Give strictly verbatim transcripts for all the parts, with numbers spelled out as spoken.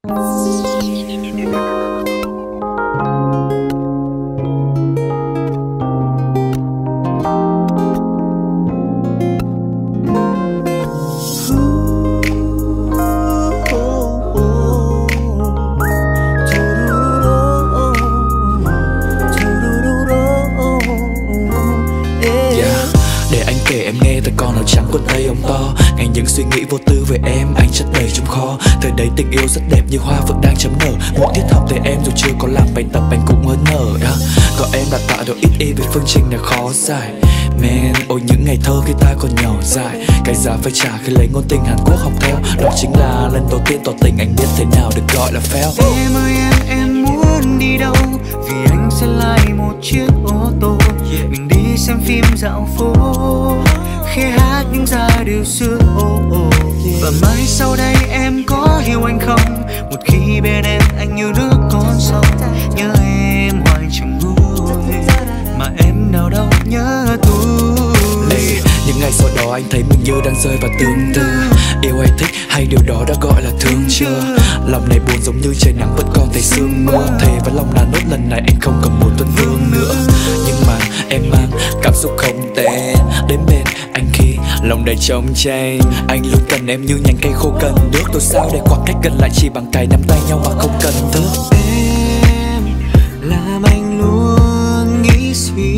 Trắng quần tây ống to, ngày những suy nghĩ vô tư về em anh chất đầy trong kho. Thời đấy tình yêu rất đẹp như hoa phượng đang chấm nở. Một tiết học về em dù chưa có làm bài tập anh cũng hớn hở yeah. Có em đã tạo được ít y về phương trình là khó giải. Man, ôi những ngày thơ khi ta còn nhỏ dại. Cái giá phải trả khi lấy ngôn tình Hàn Quốc học theo. Đó chính là lần đầu tiên tỏ tình anh biết thế nào được gọi là fail. Em ơi em, em muốn đi đâu? Vì anh sẽ lại một chiếc ô tô. Mình đi xem phim dạo phố, khi hát những giai điệu xưa ô ô. Và mai sau đây em có hiểu anh không? Một khi bên em anh như nước con sông. Nhớ em hoài chẳng nguôi, mà em nào đâu nhớ tôi. Những ngày sau đó anh thấy mình như đang rơi vào tương tư. Yêu hay thích hay điều đó đã gọi là thương chưa? Lòng này buồn giống như trời nắng vẫn còn thấy sương mưa. Thề với lòng là nốt lần này anh không còn muốn tuân vương nữa. Nhưng mà em mang cảm xúc không tệ đến bên anh khi lòng đầy trống tranh. Anh luôn cần em như nhành cây khô cần nước. Tôi sao để khoảng cách gần lại chỉ bằng cái nắm tay nhau mà không cần thức. Em làm anh luôn nghĩ suy,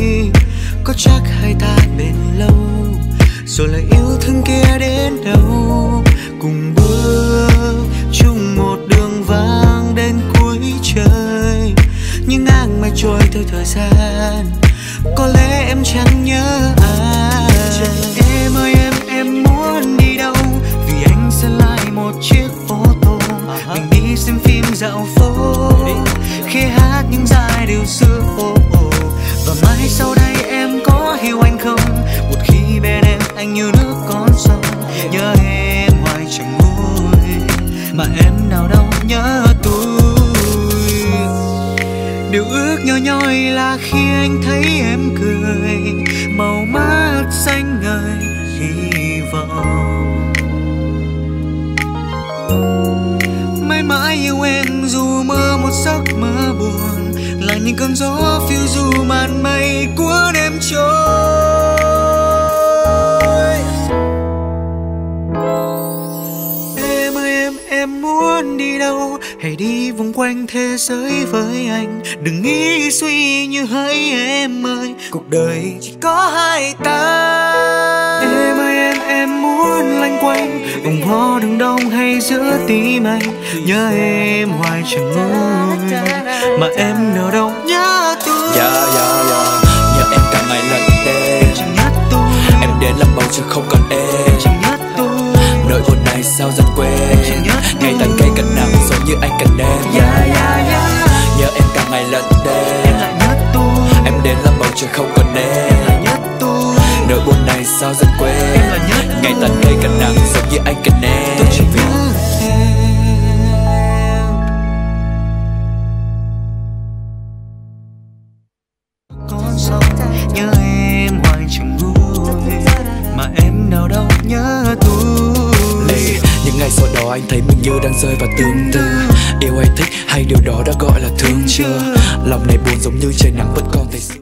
có chắc hai ta bền lâu rồi lại yêu thương kia đến đâu. Cùng bước chung một đường vàng đến cuối trời, nhưng ngang mà trôi theo thời gian. Có lẽ em chẳng nhớ ai. Em ơi em, em muốn đi đâu? Vì anh sẽ lại một chiếc ô tô. Mình đi xem phim dạo phố, khi hát những giai điệu xưa ô ô. Và mai sau đây em có hiểu anh không? Một khi bên em anh như nước con sông. Nhớ em hoài chẳng nguôi, mà em nào đâu nhớ tôi. Điều ước nhỏ nhoi là khi anh thấy em cười, màu mắt xanh ngời hy vọng. Mãi mãi yêu em dù mơ một giấc mơ buồn, là những cơn gió phiêu du màn mây cuốn em trôi. Em ơi em, em muốn đi đâu? Hãy đi vòng quanh thế giới với anh. Đừng nghĩ suy như hỡi em ơi, cuộc đời chỉ có hai ta. Em ơi em, em muốn loanh quanh vòng hoa đường đông hay giữa tim anh. Nhớ em hoài chẳng nguôi, mà em nào đâu nhớ tôi. Yeah, yeah, yeah. Nhớ em cả ngày lẫn đêm. Chẳng nhớ tôi. Em đến làm bầu trời không còn êm. Chẳng nhớ tôi. Nỗi buồn này sao dần quên. Ngày tàn cây cận nắng giống như anh cần em. Yeah, yeah, yeah. Nhớ em cả ngày lẫn đêm. Em lại nhớ tôi. Em đến làm bầu trời không còn êm. Em lại nhớ tôi. Nỗi buồn này sao dần quên. Em lại nhớ tôi. Ngày tàn cây cận nắng giống như anh cần em. Tôi chỉ nhớ em. Con sông nhớ em hoài chẳng nguôi, mà em nào đâu nhớ tôi. Những ngày sau đó anh thấy mình như đang rơi vào tương tư. Yêu hay thích hay điều đó đã gọi là thương chưa? Lòng này buồn giống như trời nắng vẫn còn thấy